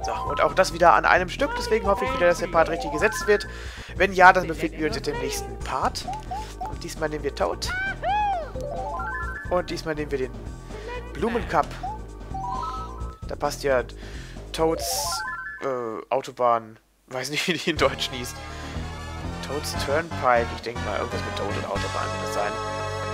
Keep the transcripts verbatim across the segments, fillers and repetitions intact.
So, und auch das wieder an einem Stück. Deswegen hoffe ich wieder, dass der Part richtig gesetzt wird. Wenn ja, dann befinden wir uns jetzt im nächsten Part. Und diesmal nehmen wir Toad. Und diesmal nehmen wir den Blumencup. Da passt ja Toads äh, Autobahn. Weiß nicht, wie die in Deutsch hieß. Toads Turnpike. Ich denke mal, irgendwas mit Toad und Autobahn wird das sein.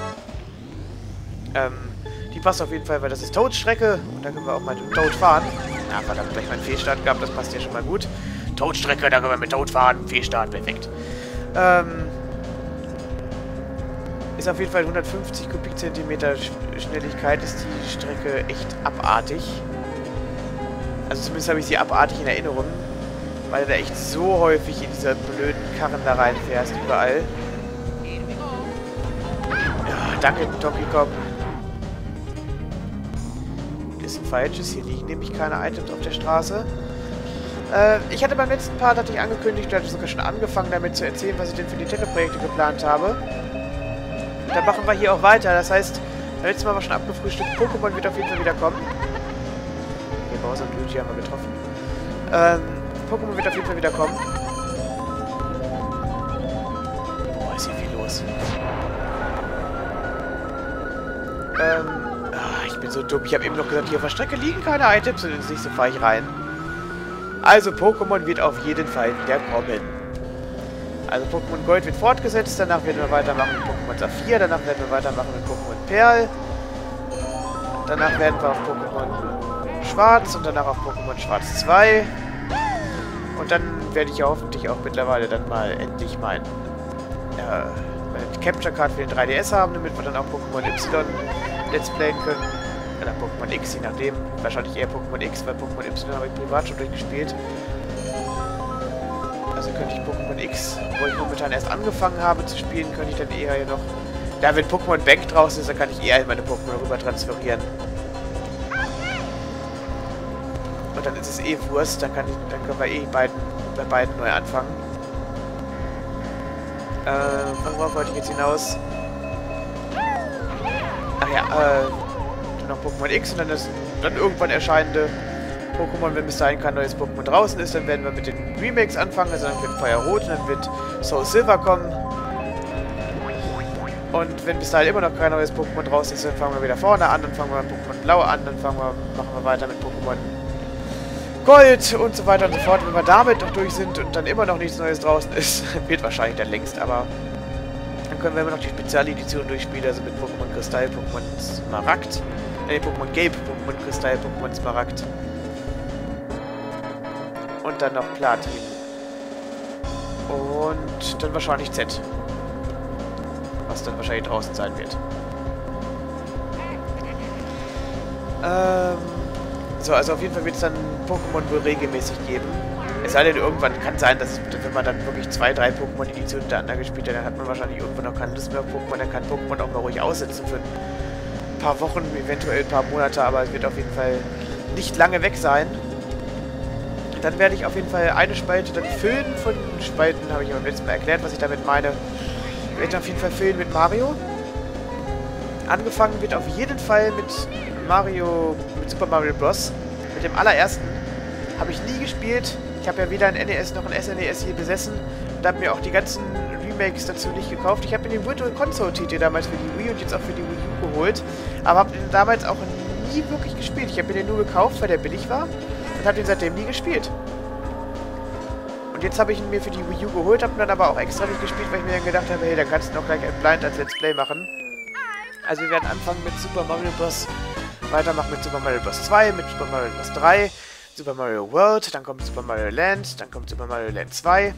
Ähm, die passt auf jeden Fall, weil das ist Toads Strecke. Und da können wir auch mal mit Toad fahren. Na, verdammt, gleich mal einen Fehlstart gehabt. Das passt ja schon mal gut. Toads Strecke, da können wir mit Toad fahren. Fehlstart, perfekt. Ähm, ist auf jeden Fall hundertfünfzig Kubikzentimeter Schnelligkeit. Ist die Strecke echt abartig. Also zumindest habe ich sie abartig in Erinnerung. Weil du da echt so häufig in dieser blöden Karren da reinfährst, überall. Ja, danke, Donkey Kong. Ist ein falsches. Hier liegen nämlich keine Items auf der Straße. Äh, ich hatte beim letzten Part, hatte ich angekündigt, ich hatte sogar schon angefangen damit zu erzählen, was ich denn für Nintendo-Projekte geplant habe. Und dann machen wir hier auch weiter. Das heißt, letztes Mal war schon abgefrühstückt. Pokémon wird auf jeden Fall wieder kommen. Okay, Bowser und Luigi haben wir getroffen. Ähm, Pokémon wird auf jeden Fall wieder kommen. Boah, ist hier viel los. Ähm, ach, ich bin so dumm. Ich habe eben noch gesagt, hier auf der Strecke liegen keine Items und ins nächste fahre ich rein. Also, Pokémon wird auf jeden Fall wieder kommen. Also, Pokémon Gold wird fortgesetzt. Danach werden wir weitermachen mit Pokémon Saphir. Danach werden wir weitermachen mit Pokémon Perl. Danach werden wir auf Pokémon Schwarz und danach auf Pokémon Schwarz zwei. Und dann werde ich ja hoffentlich auch mittlerweile dann mal endlich mein äh, Capture Card für den drei D S haben, damit wir dann auch Pokémon Y Let's Playen können. Oder Pokémon X, je nachdem. Wahrscheinlich eher Pokémon X, weil Pokémon Y habe ich privat schon durchgespielt. Also könnte ich Pokémon X, wo ich momentan erst angefangen habe zu spielen, könnte ich dann eher noch... Da, wenn Pokémon Bank draußen ist, dann kann ich eher meine Pokémon rüber transferieren. Und dann ist es eh Wurst, dann, kann ich, dann können wir eh beiden, bei beiden neu anfangen. Äh, worauf wollte ich jetzt hinaus? Ach ja, äh, dann noch Pokémon X und dann das dann irgendwann erscheinende Pokémon, wenn bis dahin kein neues Pokémon draußen ist, dann werden wir mit den Remakes anfangen, also dann wird Feuerrot und dann wird Soul Silver kommen. Und wenn bis dahin immer noch kein neues Pokémon draußen ist, dann fangen wir wieder vorne an, dann fangen wir mit Pokémon Blau an, dann fangen wir, machen wir weiter mit Pokémon Gold und so weiter und so fort. Wenn wir damit noch durch sind und dann immer noch nichts Neues draußen ist, wird wahrscheinlich dann längst, aber dann können wir immer noch die Spezialedition durchspielen, also mit Pokémon Kristall, Pokémon Smaragd, äh, Pokémon Gelb, Pokémon Kristall, Pokémon Smaragd und dann noch Platin und dann wahrscheinlich Z, was dann wahrscheinlich draußen sein wird. Ähm... So, also auf jeden Fall wird es dann Pokémon wohl regelmäßig geben. Es sei denn, irgendwann kann sein, dass wenn man dann wirklich zwei, drei Pokémon-Editionen hintereinander gespielt hat, dann hat man wahrscheinlich irgendwann noch keine Lust mehr auf Pokémon. Dann kann Pokémon auch mal ruhig aussetzen für ein paar Wochen, eventuell ein paar Monate, aber es wird auf jeden Fall nicht lange weg sein. Dann werde ich auf jeden Fall eine Spalte dann füllen von Spalten, habe ich beim letzten Mal erklärt, was ich damit meine. Ich werde auf jeden Fall füllen mit Mario. Angefangen wird auf jeden Fall mit Mario, mit Super Mario Bros. Mit dem allerersten. Habe ich nie gespielt. Ich habe ja weder ein N E S noch ein S N E S hier besessen. Und habe mir auch die ganzen Remakes dazu nicht gekauft. Ich habe mir den Virtual Console-Titel damals für die Wii und jetzt auch für die Wii U geholt. Aber habe den damals auch nie wirklich gespielt. Ich habe mir den nur gekauft, weil der billig war. Und habe den seitdem nie gespielt. Und jetzt habe ich ihn mir für die Wii U geholt, habe ihn dann aber auch extra nicht gespielt, weil ich mir dann gedacht habe, hey, dann kannst du noch gleich ein Blind als Let's Play machen. Also wir werden anfangen mit Super Mario Bros. Weitermachen mit Super Mario Bros. zwei, mit Super Mario Bros. drei, Super Mario World, dann kommt Super Mario Land, dann kommt Super Mario Land zwei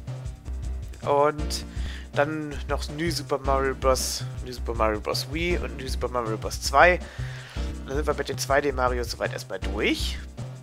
und dann noch New Super Mario Bros. New Super Mario Bros. Wii und New Super Mario Bros. zwei. Dann sind wir mit den zwei D Marios soweit erstmal durch.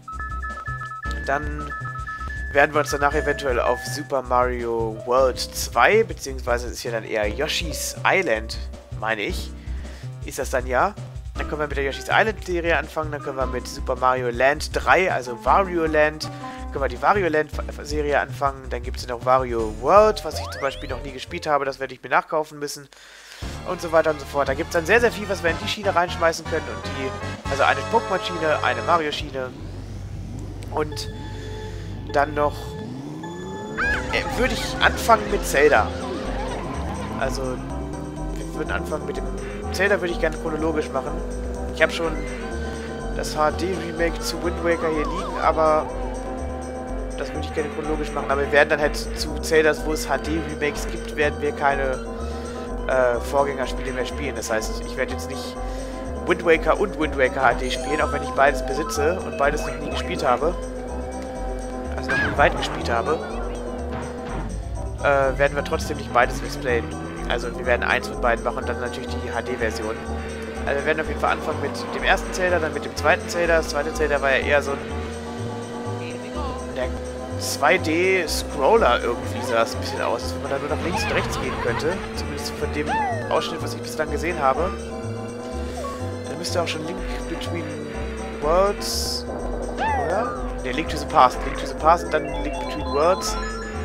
Dann werden wir uns danach eventuell auf Super Mario World zwei, beziehungsweise ist ja dann eher Yoshi's Island, meine ich, ist das dann ja. Dann können wir mit der Yoshi's Island Serie anfangen, dann können wir mit Super Mario Land drei, also Wario Land, können wir die Wario Land Serie anfangen. Dann gibt es noch Wario World, was ich zum Beispiel noch nie gespielt habe, das werde ich mir nachkaufen müssen. Und so weiter und so fort. Da gibt es dann sehr, sehr viel, was wir in die Schiene reinschmeißen können. Und die, also eine Pokémon-Schiene, eine Mario-Schiene. Und dann noch äh, würde ich anfangen mit Zelda. Also wir würden anfangen mit dem Zelda, würde ich gerne chronologisch machen. Ich habe schon das H D-Remake zu Wind Waker hier liegen, aber das würde ich gerne chronologisch machen. Aber wir werden dann halt zu Zeldas, wo es H D-Remakes gibt, werden wir keine äh, Vorgängerspiele mehr spielen. Das heißt, ich werde jetzt nicht Wind Waker und Wind Waker H D spielen, auch wenn ich beides besitze und beides noch nie gespielt habe. Also noch nie weit gespielt habe. Äh, werden wir trotzdem nicht beides Let's Playen. Also wir werden eins von beiden machen und dann natürlich die H D-Version. Also wir werden auf jeden Fall anfangen mit dem ersten Zelda, dann mit dem zweiten Zelda. Das zweite Zelda war ja eher so ein der zwei D-Scroller irgendwie, sah das ein bisschen aus, als wenn man da nur nach links und rechts gehen könnte. Zumindest von dem Ausschnitt, was ich bislang gesehen habe. Dann müsste auch schon Link Between Worlds, oder? Ne, Link to the Past. Link to the Past und dann Link Between Worlds.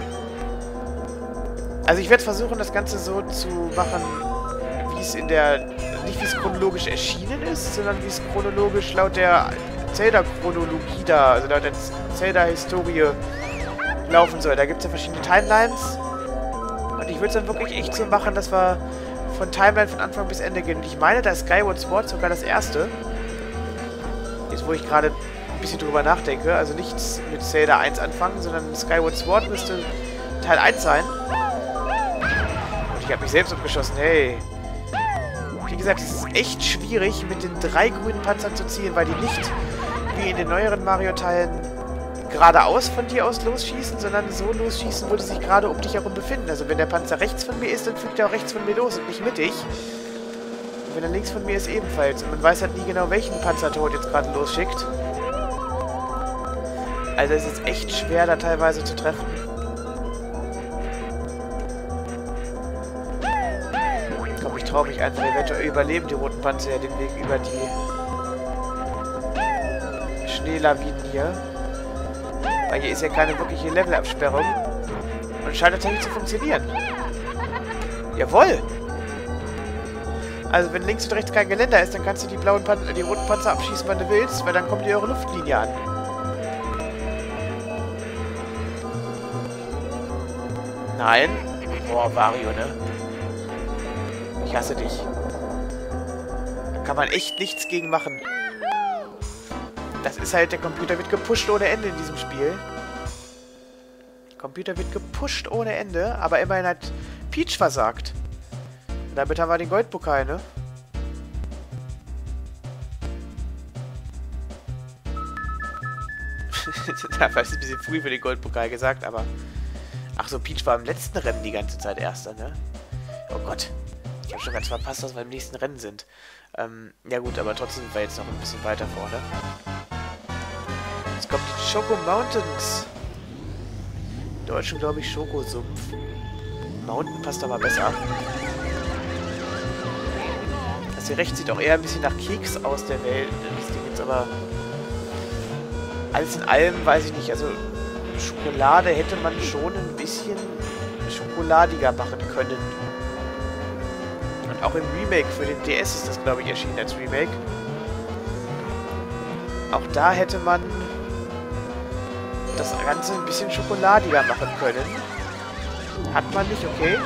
Also ich werde versuchen, das Ganze so zu machen, wie es in der... Nicht wie es chronologisch erschienen ist, sondern wie es chronologisch laut der Zelda-Chronologie da, also laut der Zelda-Historie laufen soll. Da gibt es ja verschiedene Timelines. Und ich würde es dann wirklich echt so machen, dass wir von Timeline von Anfang bis Ende gehen. Und ich meine, da ist Skyward Sword sogar das erste. Jetzt, wo ich gerade ein bisschen drüber nachdenke. Also nichts mit Zelda eins anfangen, sondern Skyward Sword müsste Teil eins sein. Und ich habe mich selbst umgeschossen. Hey. Wie gesagt, es ist echt schwierig, mit den drei grünen Panzern zu zielen, weil die nicht, wie in den neueren Mario-Teilen, geradeaus von dir aus losschießen, sondern so losschießen, wo die sich gerade um dich herum befinden. Also wenn der Panzer rechts von mir ist, dann fliegt er auch rechts von mir los und nicht mittig. Und wenn er links von mir ist, ebenfalls. Und man weiß halt nie genau, welchen Panzertod jetzt gerade losschickt. Also es ist echt schwer, da teilweise zu treffen. Ich traue mich einfach, eventuell überleben die roten Panzer ja den Weg über die Schneelawinen hier. Weil hier ist ja keine wirkliche Levelabsperrung. Und scheint tatsächlich zu funktionieren. Jawohl! Also wenn links und rechts kein Geländer ist, dann kannst du die blauen Pan die roten Panzer abschießen, wann du willst, weil dann kommt die eure Luftlinie an. Nein. Boah, Wario, ne? Ich hasse dich. Da kann man echt nichts gegen machen. Das ist halt, der Computer wird gepusht ohne Ende in diesem Spiel. Der Computer wird gepusht ohne Ende, aber immerhin hat Peach versagt. Und damit haben wir den Goldpokal, ne? Da war es ein bisschen früh für den Goldpokal gesagt, aber... Ach so, Peach war im letzten Rennen die ganze Zeit Erster, ne? Oh Gott. Ich habe schon ganz verpasst, dass wir im nächsten Rennen sind. Ähm, ja gut, aber trotzdem sind wir jetzt noch ein bisschen weiter vorne. Jetzt kommt die Choco Mountains. Im Deutschen glaube ich Schokosumpf. Mountain passt aber besser. Das hier rechts sieht auch eher ein bisschen nach Keks aus der Welt. Das Ding jetzt aber... Alles in allem weiß ich nicht, also Schokolade hätte man schon ein bisschen schokoladiger machen können. Und auch im Remake für den D S ist das, glaube ich, erschienen als Remake. Auch da hätte man das Ganze ein bisschen schokoladiger machen können. Hat man nicht, okay.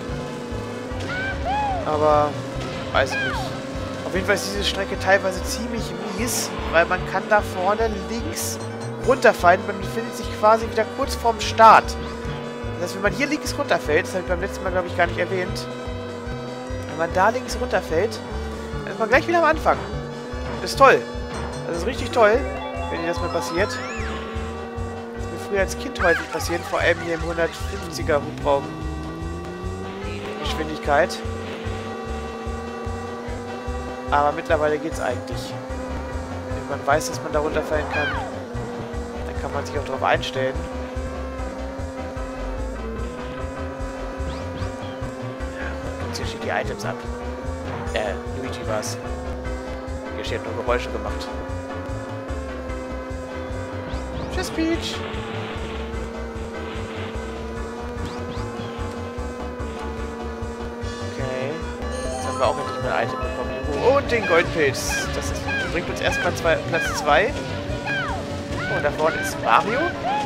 Aber, weiß ich nicht. Auf jeden Fall ist diese Strecke teilweise ziemlich mies, weil man kann da vorne links runterfallen. Man befindet sich quasi wieder kurz vorm Start. Das heißt, wenn man hier links runterfällt, das habe ich beim letzten Mal, glaube ich, gar nicht erwähnt. Wenn man da links runterfällt, dann ist man gleich wieder am Anfang. Das ist toll. Das ist richtig toll, wenn dir das mal passiert. Das ist mir früher als Kind häufig passiert, vor allem hier im hundertfünfziger Hubraum. Geschwindigkeit. Aber mittlerweile geht's eigentlich. Wenn man weiß, dass man da runterfallen kann, dann kann man sich auch darauf einstellen. Und hier steht die Items ab. Äh, Luigi war's. Hier steht nur Geräusche gemacht. Tschüss, Peach! Okay. Jetzt haben wir auch endlich mal ein Item bekommen. Und den Goldpilz. Das ist, bringt uns erstmal zwei, Platz zwei. Und da vorne ist Mario.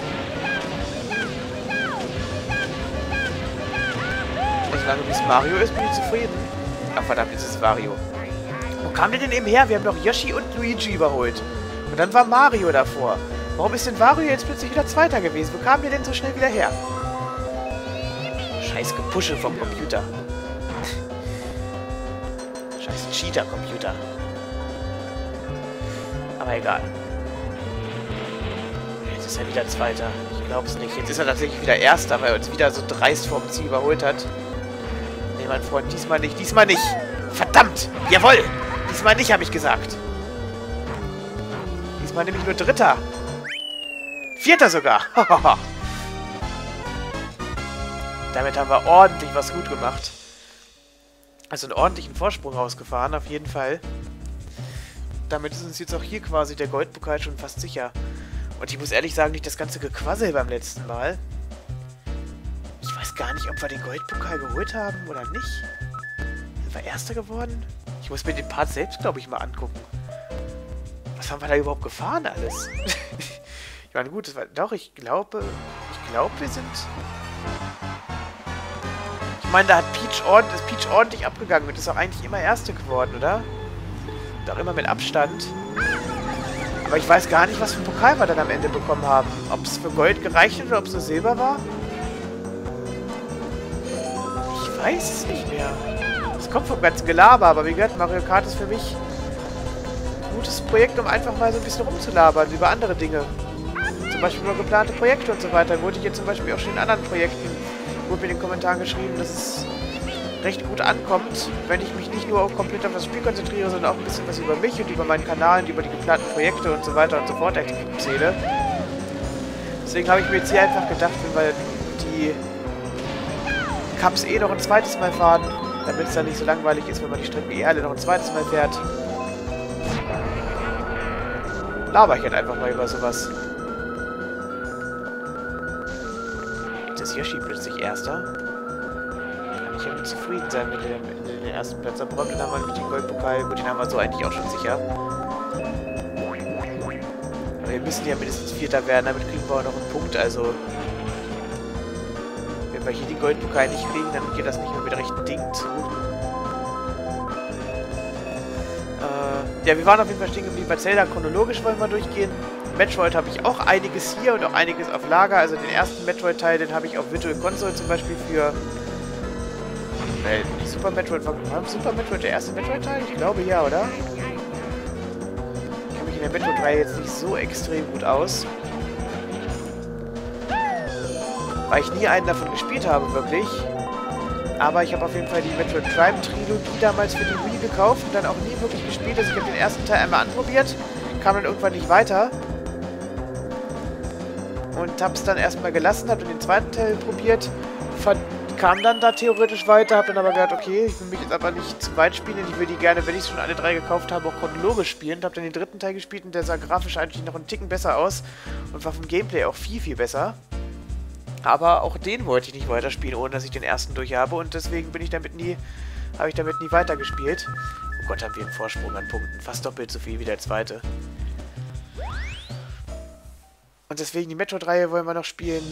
Solange wie es Mario ist, bin ich zufrieden. Ach verdammt, jetzt ist es Mario. Wo kam der denn eben her? Wir haben doch Yoshi und Luigi überholt. Und dann war Mario davor. Warum ist denn Mario jetzt plötzlich wieder Zweiter gewesen? Wo kam der denn so schnell wieder her? Scheiß Gepuschel vom Computer. Scheiß Cheater-Computer. Aber egal. Jetzt ist er wieder Zweiter. Ich glaub's nicht. Jetzt ist er tatsächlich wieder Erster, weil er uns wieder so dreist vom Ziel überholt hat. Nee, mein Freund, diesmal nicht. Diesmal nicht. Verdammt! Jawohl! Diesmal nicht, habe ich gesagt. Diesmal nämlich nur Dritter. Vierter sogar. Damit haben wir ordentlich was gut gemacht. Also einen ordentlichen Vorsprung rausgefahren, auf jeden Fall. Damit ist uns jetzt auch hier quasi der Goldpokal schon fast sicher. Und ich muss ehrlich sagen, nicht das ganze Gequassel beim letzten Mal. Ich weiß gar nicht, ob wir den Goldpokal geholt haben oder nicht. Sind wir Erster geworden? Ich muss mir den Part selbst, glaube ich, mal angucken. Was haben wir da überhaupt gefahren alles? Ich meine, gut, das war, doch, ich glaube, ich glaube, wir sind... Ich meine, da hat Peach ordentlich, ist Peach ordentlich abgegangen und ist auch eigentlich immer Erste geworden, oder? Und auch immer mit Abstand. Aber ich weiß gar nicht, was für einen Pokal wir dann am Ende bekommen haben. Ob es für Gold gereicht hat oder ob es nur Silber war? Ich weiß es nicht mehr. Es kommt vom ganzen Gelaber, aber wie gesagt, Mario Kart ist für mich ein gutes Projekt, um einfach mal so ein bisschen rumzulabern über andere Dinge. Zum Beispiel über geplante Projekte und so weiter. Wurde ich jetzt zum Beispiel auch schon in anderen Projekten, wurde mir in den Kommentaren geschrieben, dass es recht gut ankommt, wenn ich mich nicht nur komplett auf das Spiel konzentriere, sondern auch ein bisschen was über mich und über meinen Kanal und über die geplanten Projekte und so weiter und so fort erzähle. Deswegen habe ich mir jetzt hier einfach gedacht, wenn wir die Cups eh noch ein zweites Mal fahren, damit es dann nicht so langweilig ist, wenn man die Strecken eh alle noch ein zweites Mal fährt, laber ich halt einfach mal über sowas. Jetzt ist Yoshi plötzlich Erster. Kann ich ja zufrieden sein mit dem, mit dem ersten Platz. Aber dann haben wir nämlich den Goldpokal. Gut, den haben wir so eigentlich auch schon sicher. Aber wir müssen ja mindestens Vierter werden, damit kriegen wir auch noch einen Punkt. Also, wenn wir hier den Goldpokal nicht kriegen, dann geht das nicht mehr mit rechten Dingen zu. Äh, ja, wir waren auf jeden Fall stehen geblieben bei Zelda. Chronologisch wollen wir durchgehen. Metroid habe ich auch einiges hier und auch einiges auf Lager. Also den ersten Metroid-Teil, den habe ich auf Virtual Console zum Beispiel für... Äh, Super Metroid war... War Super Metroid der erste Metroid-Teil? Ich glaube ja, oder? Ich kenne mich in der Metroid-Reihe jetzt nicht so extrem gut aus. Weil ich nie einen davon gespielt habe, wirklich. Aber ich habe auf jeden Fall die Metroid Prime-Trilogie damals für die Wii gekauft und dann auch nie wirklich gespielt. Also ich habe den ersten Teil einmal anprobiert, kam dann irgendwann nicht weiter. Und habe es dann erstmal gelassen, habe dann den zweiten Teil probiert, fand, kam dann da theoretisch weiter, habe dann aber gedacht, okay, ich will mich jetzt aber nicht zu weit spielen, ich will die gerne, wenn ich schon alle drei gekauft habe, auch chronologisch spielen. Und habe dann den dritten Teil gespielt und der sah grafisch eigentlich noch einen Ticken besser aus und war vom Gameplay auch viel, viel besser. Aber auch den wollte ich nicht weiterspielen, ohne dass ich den ersten durch habe und deswegen bin ich damit nie, habe ich damit nie weitergespielt. Oh Gott, haben wir einen Vorsprung an Punkten, fast doppelt so viel wie der zweite. Und deswegen die Metroid-Reihe wollen wir noch spielen.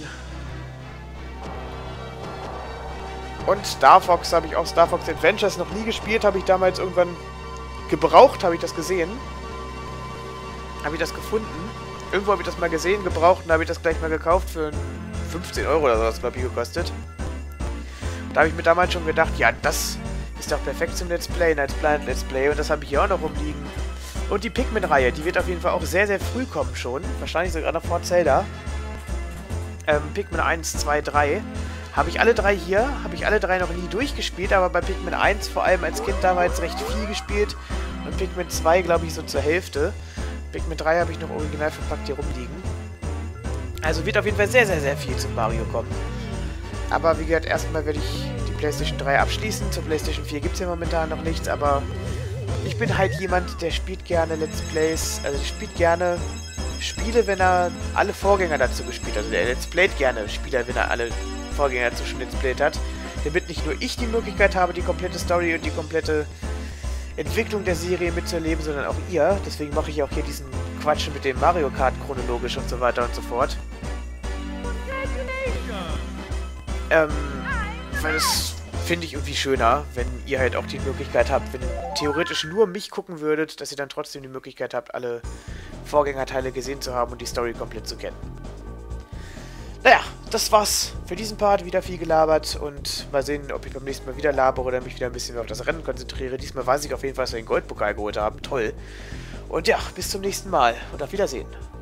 Und Star Fox habe ich auch, Star Fox Adventures noch nie gespielt, habe ich damals irgendwann gebraucht, habe ich das gesehen. Habe ich das gefunden. Irgendwo habe ich das mal gesehen, gebraucht und habe ich das gleich mal gekauft für fünfzehn Euro oder so, das glaube ich gekostet. Da habe ich mir damals schon gedacht, ja, das ist doch perfekt zum Let's Play, Let's Play, Let's Play und das habe ich hier auch noch rumliegen. Und die Pikmin-Reihe, die wird auf jeden Fall auch sehr, sehr früh kommen schon. Wahrscheinlich sogar noch vor Zelda. Ähm, Pikmin eins, zwei, drei. Habe ich alle drei hier. Habe ich alle drei noch nie durchgespielt. Aber bei Pikmin eins vor allem als Kind damals recht viel gespielt. Und Pikmin zwei, glaube ich, so zur Hälfte. Pikmin drei habe ich noch original verpackt hier rumliegen. Also wird auf jeden Fall sehr, sehr, sehr viel zum Mario kommen. Aber wie gesagt, erstmal werde ich die PlayStation drei abschließen. Zur PlayStation vier gibt es ja momentan noch nichts, aber... Ich bin halt jemand, der spielt gerne Let's Plays, also der spielt gerne Spiele, wenn er alle Vorgänger dazu gespielt hat. Also der Let's Playt gerne Spieler, wenn er alle Vorgänger dazu schon Let's Playt hat. Damit nicht nur ich die Möglichkeit habe, die komplette Story und die komplette Entwicklung der Serie mitzuerleben, sondern auch ihr. Deswegen mache ich auch hier diesen quatschen mit dem Mario Kart chronologisch und so weiter und so fort. Ähm, weil das finde ich irgendwie schöner, wenn ihr halt auch die Möglichkeit habt, wenn ihr theoretisch nur mich gucken würdet, dass ihr dann trotzdem die Möglichkeit habt, alle Vorgängerteile gesehen zu haben und die Story komplett zu kennen. Naja, das war's für diesen Part. Wieder viel gelabert und mal sehen, ob ich beim nächsten Mal wieder labere oder mich wieder ein bisschen mehr auf das Rennen konzentriere. Diesmal weiß ich auf jeden Fall, dass wir den Goldpokal geholt haben. Toll. Und ja, bis zum nächsten Mal und auf Wiedersehen.